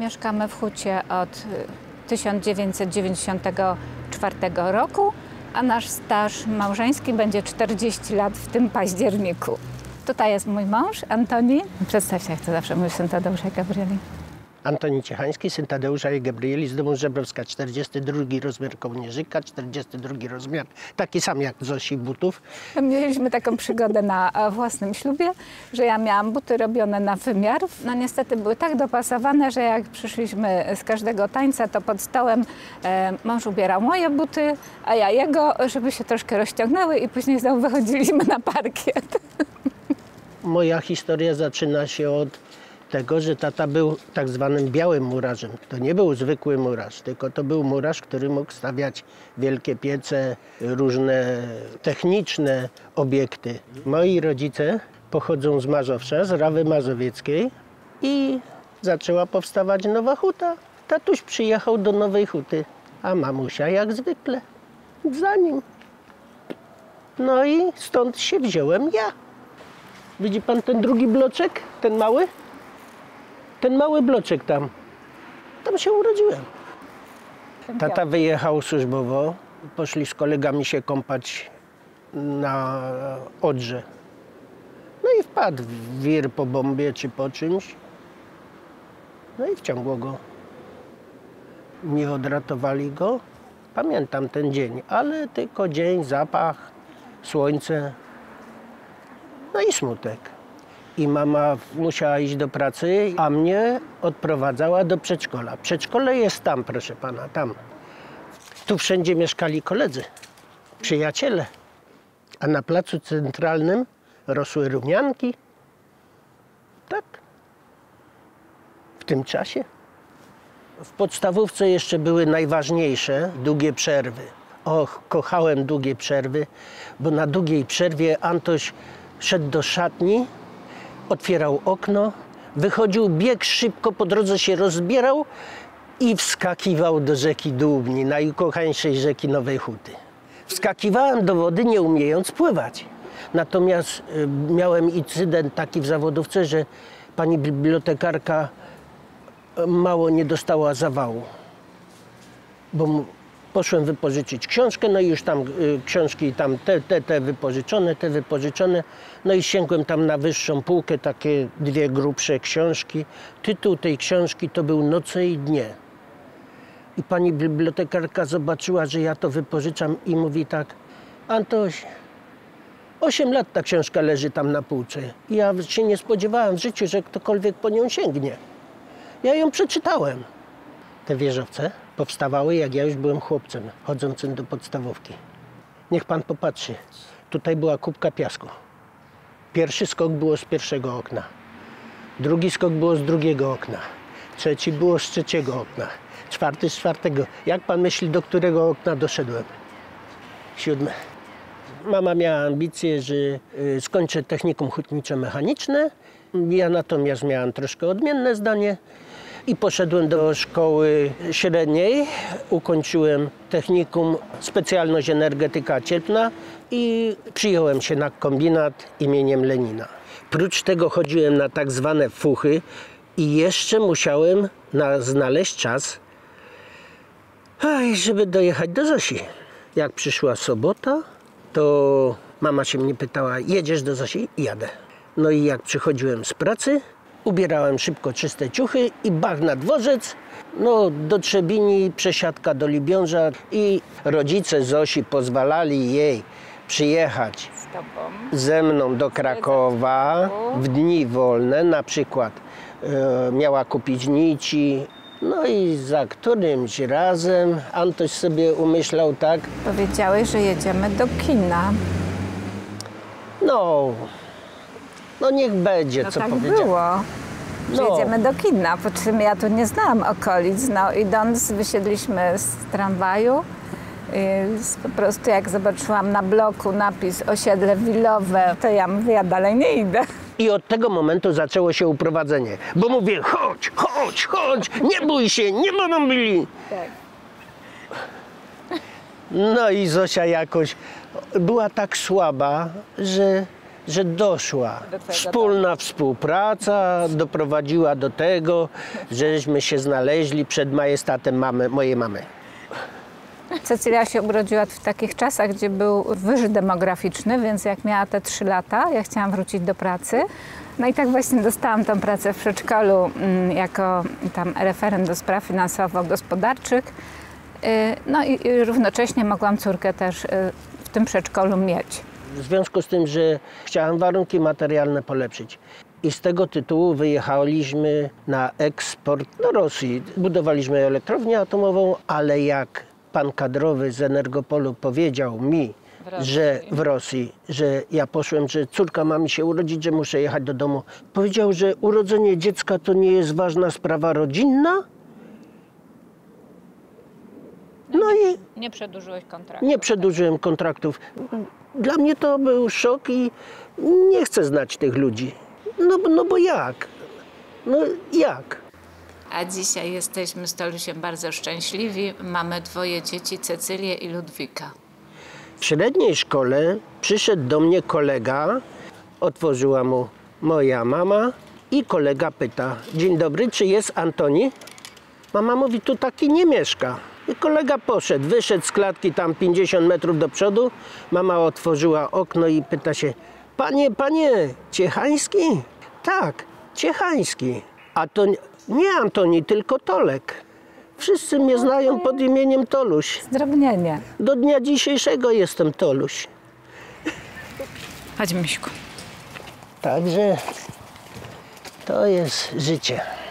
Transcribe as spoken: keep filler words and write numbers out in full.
Mieszkamy w hucie od tysiąc dziewięćset dziewięćdziesiątego czwartego roku, a nasz staż małżeński będzie czterdzieści lat w tym październiku. Tutaj jest mój mąż, Antoni. Przedstaw się, jak to zawsze mówisz, syn Tadeusza i Gabrieli. Antoni Ciechański, syn Tadeusza i Gabrieli z domu Żebrowska, czterdziesty drugi rozmiar kołnierzyka, czterdziesty drugi rozmiar, taki sam jak Zosi butów. Mieliśmy taką przygodę na własnym ślubie, że ja miałam buty robione na wymiar. No niestety były tak dopasowane, że jak przyszliśmy z każdego tańca, to pod stołem e, mąż ubierał moje buty, a ja jego, żeby się troszkę rozciągnęły i później znowu wychodziliśmy na parkiet. Moja historia zaczyna się od tego, że tata był tak zwanym białym murarzem. To nie był zwykły murarz, tylko to był murarz, który mógł stawiać wielkie piece, różne techniczne obiekty. Moi rodzice pochodzą z Mazowsza, z Rawy Mazowieckiej i zaczęła powstawać Nowa Huta. Tatuś przyjechał do Nowej Huty, a mamusia jak zwykle za nim. No i stąd się wziąłem ja. Widzi pan ten drugi bloczek, ten mały? Ten mały bloczek tam. Tam się urodziłem. Tata wyjechał służbowo. Poszli z kolegami się kąpać na Odrze. No i wpadł w wir po bombie czy po czymś. No i wciągło go. Nie odratowali go. Pamiętam ten dzień, ale tylko dzień, zapach, słońce. No i smutek. I mama musiała iść do pracy, a mnie odprowadzała do przedszkola. Przedszkole jest tam, proszę pana, tam. Tu wszędzie mieszkali koledzy, przyjaciele. A na placu centralnym rosły rumianki. Tak. W tym czasie. W podstawówce jeszcze były najważniejsze długie przerwy. Och, kochałem długie przerwy, bo na długiej przerwie Antoś szedł do szatni, otwierał okno, wychodził, biegł szybko, po drodze się rozbierał i wskakiwał do rzeki Dłubni, najukochańszej rzeki Nowej Huty. Wskakiwałem do wody, nie umiejąc pływać. Natomiast y, miałem incydent taki w zawodówce, że pani bibliotekarka mało nie dostała zawału, bo poszłem wypożyczyć książkę, no i już tam y, książki tam te, te, te wypożyczone, te wypożyczone. No i sięgłem tam na wyższą półkę, takie dwie grubsze książki. Tytuł tej książki to był Noce i dnie. I pani bibliotekarka zobaczyła, że ja to wypożyczam i mówi tak: Antoś, osiem lat ta książka leży tam na półce. I ja się nie spodziewałem w życiu, że ktokolwiek po nią sięgnie. Ja ją przeczytałem. Te wieżowce powstawały, jak ja już byłem chłopcem, chodzącym do podstawówki. Niech pan popatrzy. Tutaj była kubka piasku. Pierwszy skok było z pierwszego okna. Drugi skok było z drugiego okna. Trzeci było z trzeciego okna. Czwarty z czwartego. Jak pan myśli, do którego okna doszedłem? Siódme. Mama miała ambicje, że y, skończę technikum hutniczo-mechaniczne. Ja natomiast miałem troszkę odmienne zdanie. I poszedłem do szkoły średniej, ukończyłem technikum, specjalność energetyka cieplna i przyjąłem się na kombinat imieniem Lenina. Prócz tego chodziłem na tak zwane fuchy i jeszcze musiałem na, znaleźć czas, aj, żeby dojechać do Zosi. Jak przyszła sobota, to mama się mnie pytała: jedziesz do Zosi? Jadę. No i jak przychodziłem z pracy, ubierałem szybko czyste ciuchy i bach na dworzec, no do Trzebini, przesiadka do Libiąża i rodzice Zosi pozwalali jej przyjechać Z tobą. ze mną do Krakowa w dni wolne, na przykład e, miała kupić nici, no i za którymś razem Antoś sobie umyślał tak. Powiedziałeś, że jedziemy do kina. No, no niech będzie, No co tak powiedziałem. było. Że No. jedziemy do kina, po czym ja tu nie znałam okolic. No idąc, wysiedliśmy z tramwaju. I po prostu jak zobaczyłam na bloku napis osiedle wilowe, to ja mówię, ja dalej nie idę. I od tego momentu zaczęło się uprowadzenie. Bo mówię: chodź, chodź, chodź, nie bój się, nie będą byli. Tak. No i Zosia jakoś była tak słaba, że że doszła Do twojego wspólna współpraca, doprowadziła do tego, żeśmy się znaleźli przed majestatem mamy, mojej mamy. Cecylia się urodziła w takich czasach, gdzie był wyż demograficzny, więc jak miała te trzy lata, ja chciałam wrócić do pracy. No i tak właśnie dostałam tą pracę w przedszkolu mm, jako tam referent do spraw finansowo-gospodarczych. Yy, No i, i równocześnie mogłam córkę też yy, w tym przedszkolu mieć. W związku z tym, że chciałem warunki materialne polepszyć. I z tego tytułu wyjechaliśmy na eksport do Rosji. Budowaliśmy elektrownię atomową, ale jak pan kadrowy z Energopolu powiedział mi, że w Rosji, że ja poszłem, że córka ma mi się urodzić, że muszę jechać do domu. Powiedział, że urodzenie dziecka to nie jest ważna sprawa rodzinna. No i Nie przedłużyłeś kontraktu. nie przedłużyłem kontraktów. Dla mnie to był szok i nie chcę znać tych ludzi. No, no bo jak? No jak? A dzisiaj jesteśmy z Tolusiem bardzo szczęśliwi. Mamy dwoje dzieci, Cecylię i Ludwika. W średniej szkole przyszedł do mnie kolega, otworzyła mu moja mama i kolega pyta: dzień dobry, czy jest Antoni? Mama mówi: tu taki nie mieszka. I kolega poszedł, wyszedł z klatki tam pięćdziesiąt metrów do przodu. Mama otworzyła okno i pyta się: panie, panie, Ciechański? Tak, Ciechański. A to nie Antoni, tylko Tolek. Wszyscy mnie znają pod imieniem Toluś. Zdrobnienie. Do dnia dzisiejszego jestem Toluś. Chodź, Miśku. Także to jest życie.